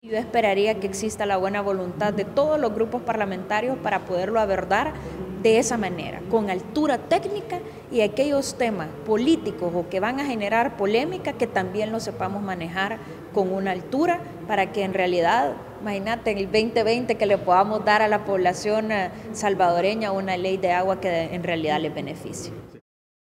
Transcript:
Yo esperaría que exista la buena voluntad de todos los grupos parlamentarios para poderlo abordar de esa manera, con altura técnica, y aquellos temas políticos o que van a generar polémica, que también lo sepamos manejar con una altura para que en realidad, imagínate, en el 2020 que le podamos dar a la población salvadoreña una ley de agua que en realidad les beneficie.